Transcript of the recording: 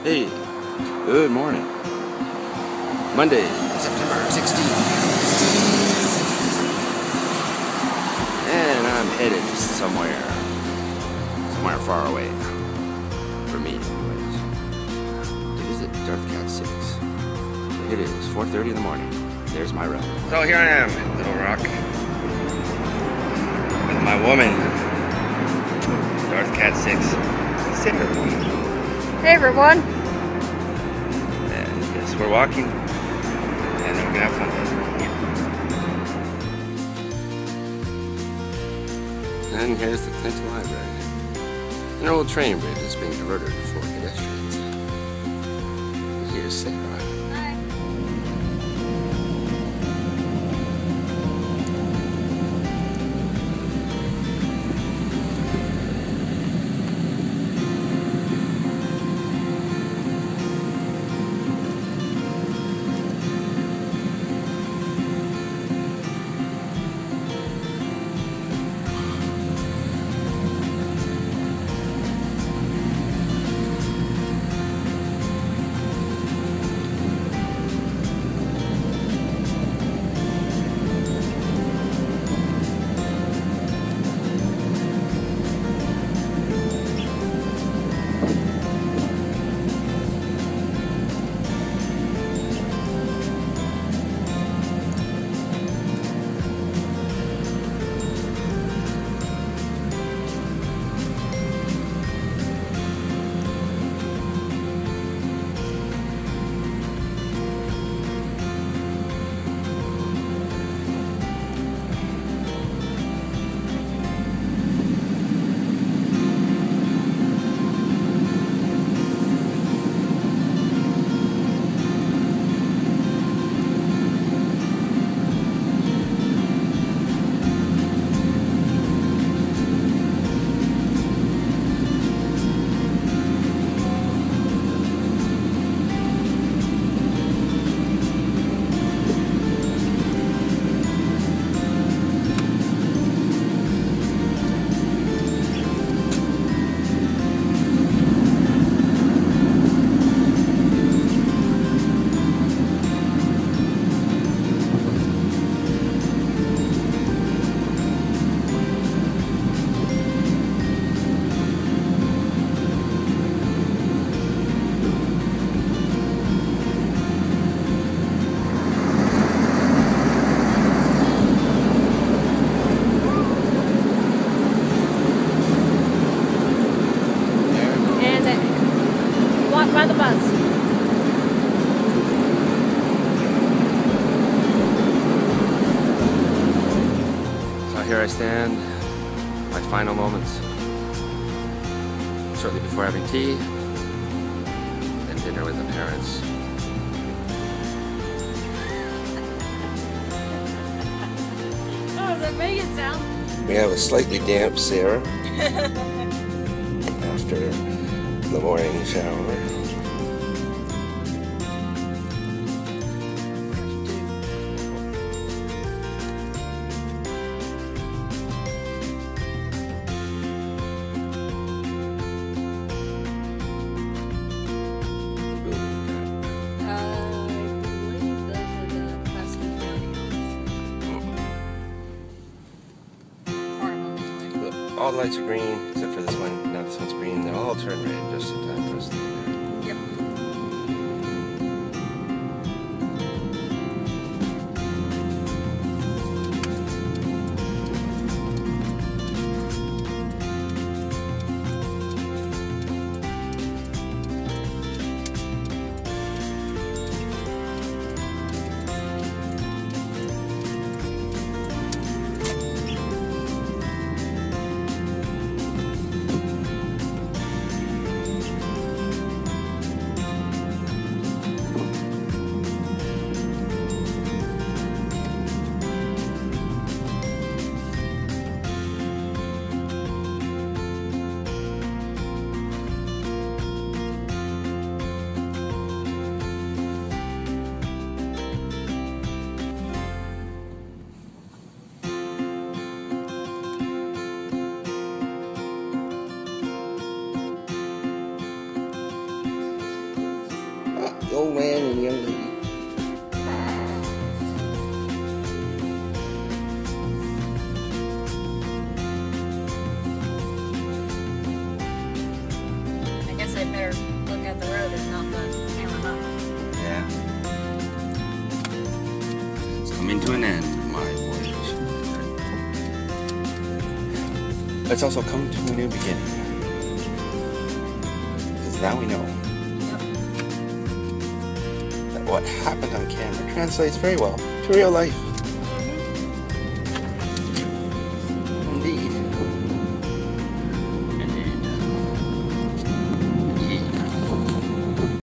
Hey, good morning. Monday, September 16th. And I'm headed somewhere far away. For me, anyways. To visit Darth Cat 6. So it is 4:30 in the morning. There's my run. So here I am in Little Rock. With my woman, Darth Cat 6. Sara. Hey everyone! And yes, we're walking, and then we're gonna have fun. And here's the Clinton Library. An old train bridge that's being converted for pedestrians. Here's Sara. By the bus. So here I stand, my final moments, shortly before having tea, then dinner with the parents. How does that make it sound? We have a slightly damp Sara after the morning shower. All the lights are green, except for this one. Now this one's green. They'll all turn red just in time for us to get there. Yep. The old man and the young lady. I guess I better look at the road and not the camera up. Yeah. It's coming to an end, my voyage. Let's also come to a new beginning. Because now we know that what happened on camera translates very well to real life.